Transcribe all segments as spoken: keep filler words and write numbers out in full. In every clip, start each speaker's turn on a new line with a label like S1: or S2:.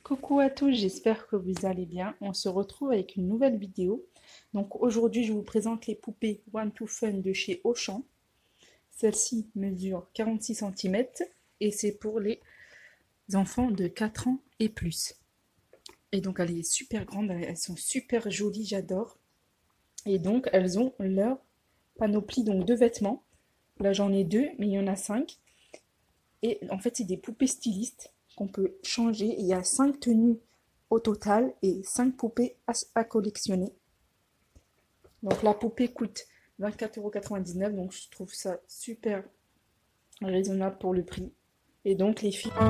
S1: Coucou à tous, j'espère que vous allez bien. On se retrouve avec une nouvelle vidéo. Donc aujourd'hui, je vous présente les poupées One to Fun de chez Auchan. Celle-ci mesure quarante-six centimètres et c'est pour les enfants de quatre ans et plus. Et donc elle est super grande, elles sont super jolies, j'adore. Et donc elles ont leur panoplie donc de vêtements. Là j'en ai deux, mais il y en a cinq. Et en fait, c'est des poupées stylistes qu'on peut changer. Il y a cinq tenues au total et cinq poupées à, à collectionner. Donc la poupée coûte vingt-quatre euros quatre-vingt-dix-neuf, donc je trouve ça super raisonnable pour le prix. Et donc les filles...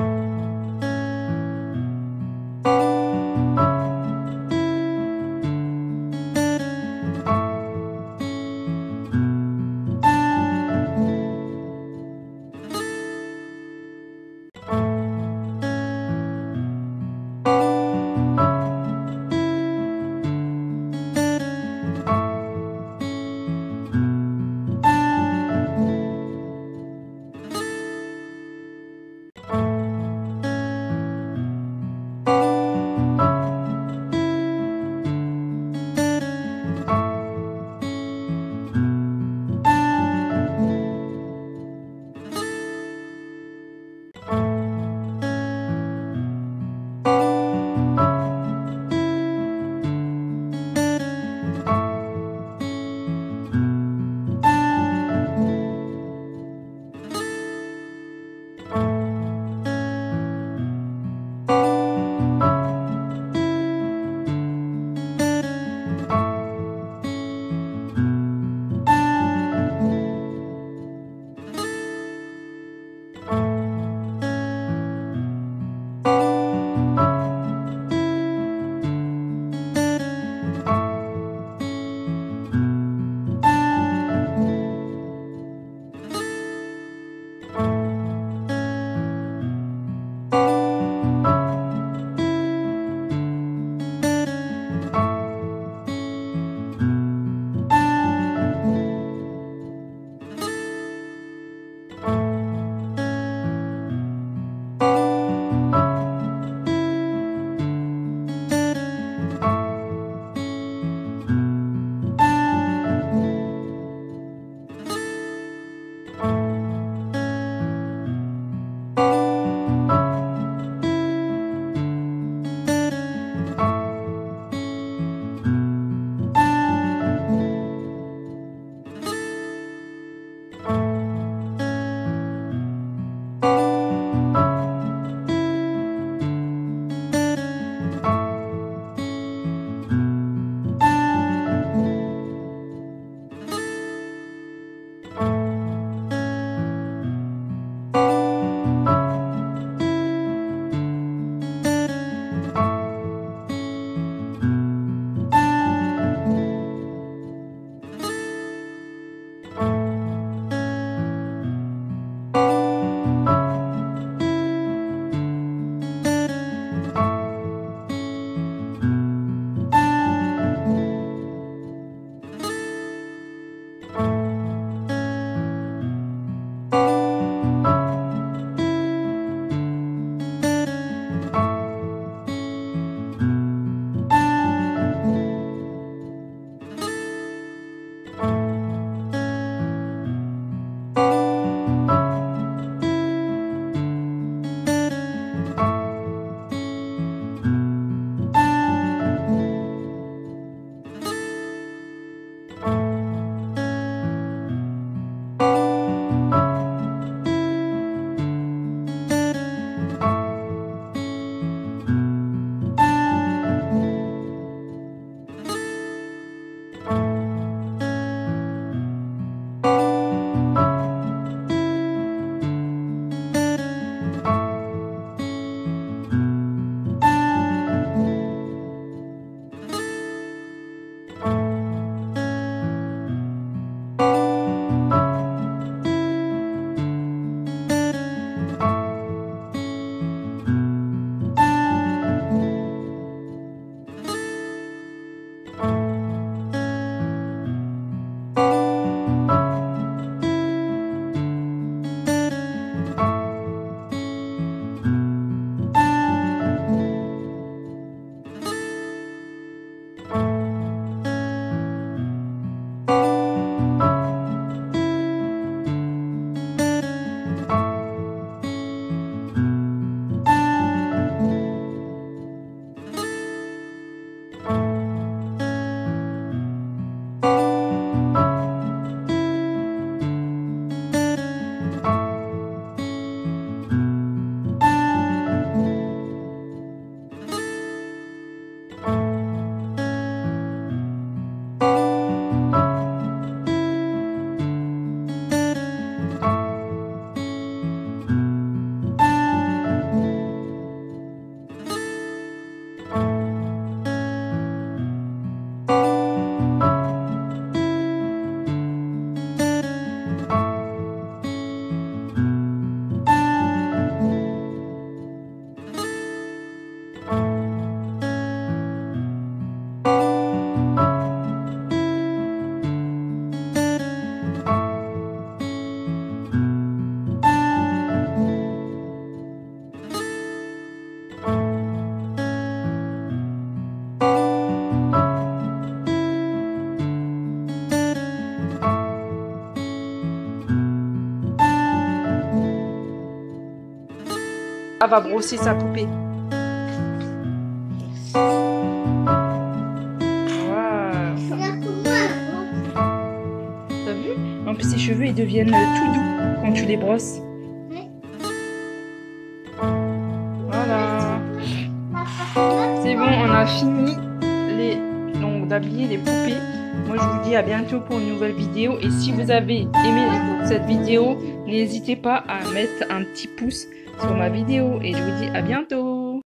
S1: Elle va brosser sa poupée. T'as vu? En plus, ses cheveux, ils deviennent tout doux quand tu les brosses. Voilà. C'est bon, on a fini les... donc d'habiller les poupées. Moi, je vous dis à bientôt pour une nouvelle vidéo. Et si vous avez aimé cette vidéo, n'hésitez pas à mettre un petit pouce sur ma vidéo. Et je vous dis à bientôt.